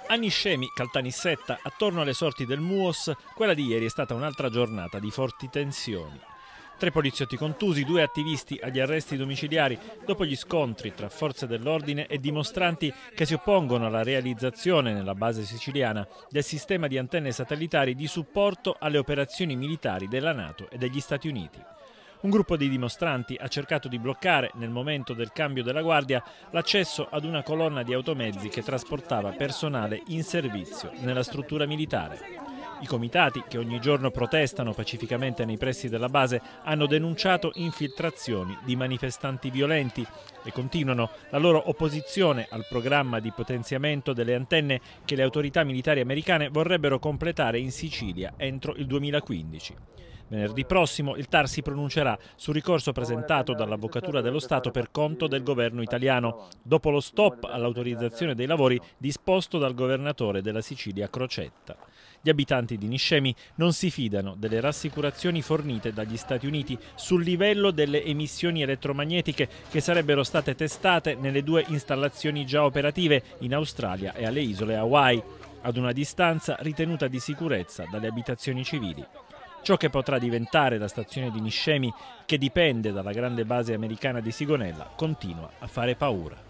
A Niscemi, Caltanissetta, attorno alle sorti del MUOS, quella di ieri è stata un'altra giornata di forti tensioni. 3 poliziotti contusi, 2 attivisti agli arresti domiciliari dopo gli scontri tra forze dell'ordine e dimostranti che si oppongono alla realizzazione nella base siciliana del sistema di antenne satellitari di supporto alle operazioni militari della NATO e degli Stati Uniti. Un gruppo di dimostranti ha cercato di bloccare, nel momento del cambio della guardia, l'accesso ad una colonna di automezzi che trasportava personale in servizio nella struttura militare. I comitati, che ogni giorno protestano pacificamente nei pressi della base, hanno denunciato infiltrazioni di manifestanti violenti e continuano la loro opposizione al programma di potenziamento delle antenne che le autorità militari americane vorrebbero completare in Sicilia entro il 2015. Venerdì prossimo il TAR si pronuncerà sul ricorso presentato dall'Avvocatura dello Stato per conto del governo italiano, dopo lo stop all'autorizzazione dei lavori disposto dal governatore della Sicilia Crocetta. Gli abitanti di Niscemi non si fidano delle rassicurazioni fornite dagli Stati Uniti sul livello delle emissioni elettromagnetiche che sarebbero state testate nelle 2 installazioni già operative in Australia e alle isole Hawaii, ad una distanza ritenuta di sicurezza dalle abitazioni civili. Ciò che potrà diventare la stazione di Niscemi, che dipende dalla grande base americana di Sigonella, continua a fare paura.